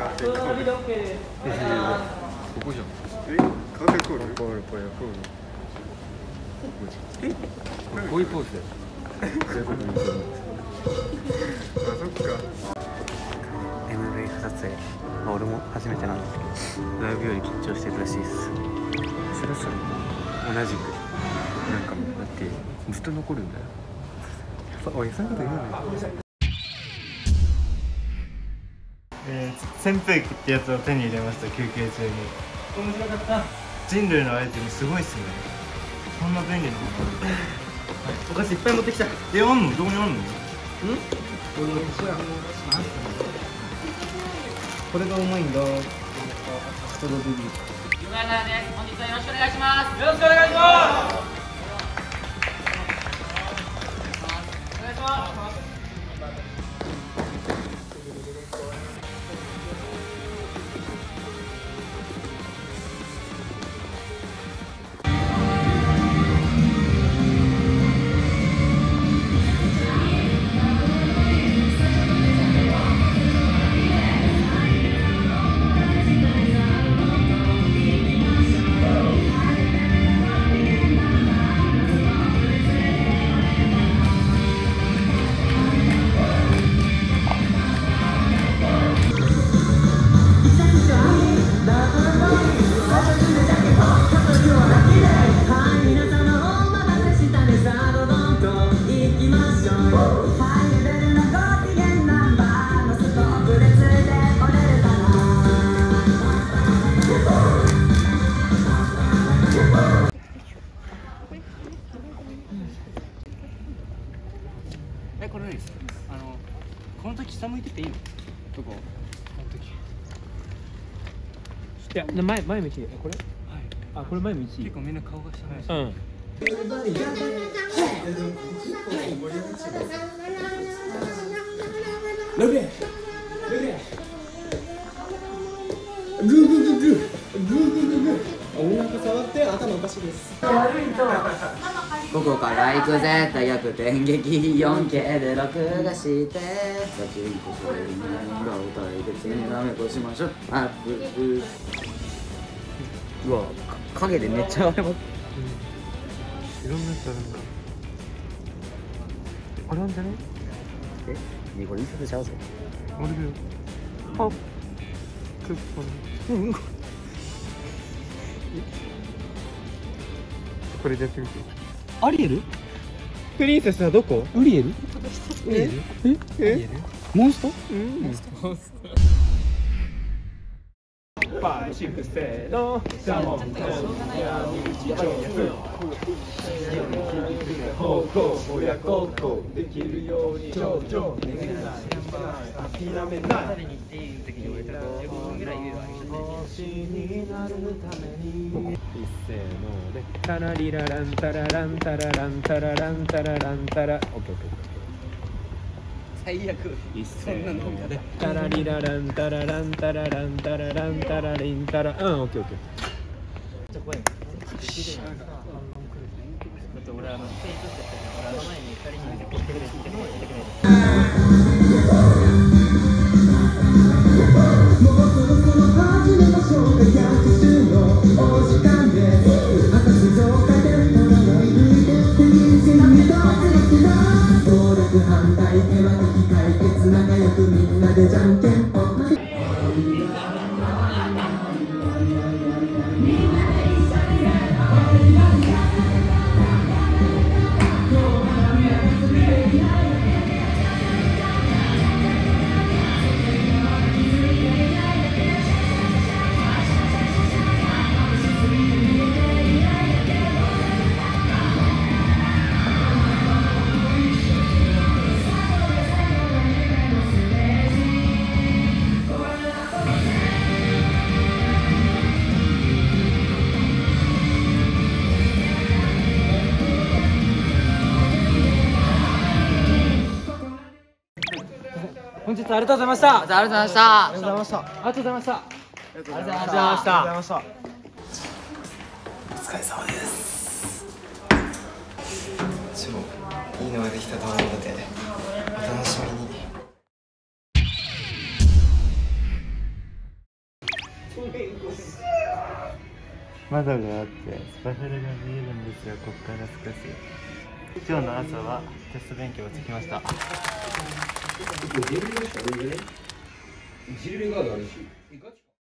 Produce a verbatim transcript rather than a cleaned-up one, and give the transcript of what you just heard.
ここじゃん。え、カーテンコール？コール、これ、コール。え？こういうポーズだよ。そういうことにする。あ、そっか。エムブイ 撮影。まあ、俺も初めてなんですけど、ライブより緊張してるらしいです。そろそろ同じく。なんかもうだってずっと残るんだよ。おい、そういうこと言うのよ。 えー、扇風機ってやつを手に入れました。休憩中に。面白かった。人類のアイテムすごいっすね。こんな便利なものある。 お菓子いっぱい持ってきた。 え、あんの？どこにあんの？ん？ これが重いんだ。 ゆうがやならです。本日はよろしくお願いします。よろしくお願いします。お願いします。 え、これ何ですか？あの、この時下向いてていいの？どこ？この時。いや、前前向きで、これ？はい。あ、これ前向き。結構みんな顔が下向いて。うん。ルベ。ルベ。グーグーグーグーグーグーグーグー。お腹触って頭おかしいです。 ここから行くぜ大逆転劇 よんケー で録画してガチンコそれに何がを対決になめとしましょう。アップうわ影でめっちゃ割れます。 いろんなやつあるんだ。あれなんじゃね？ え、ねこれ印刷ちゃうぞ。 あれだよ。あ、クッパの。うん。これでやってみて。 アリエル？プリンセスはどこ？ウリエル？ウリエル？え？え？モンスト？うん。モンスト。モンスト。パイシクセのサモンコンや日常方向親孝行できるように頂上願い諦めない星になるために一斉のでタラリラランタラランタラランタラランタラランタラオッケーオッケー最悪一斉のでタラリラランタラランタラランタラランタラリンタラうんオッケーオッケーじゃあ怖いだって俺あのステージ撮ってたけど俺あの前にふたりに言ってくれって言ってくれってもうそろそろ始めましょうか約束のお時間です私上下でもらないで手にせなみと暴力反対手は敵解決仲良くみんなでじゃんけんぽん本日はありがとうございました。 ありがとうございました。 ありがとうございました。ありがとうございました。ありがとうございました。ありがとうございました。 お疲れ様です。超いいのができたと思うのでお楽しみに。 窓があってスパフェルが見えるんですよ。ここから少し。今日の朝はテスト勉強がつきました。 ジルベガードあるし。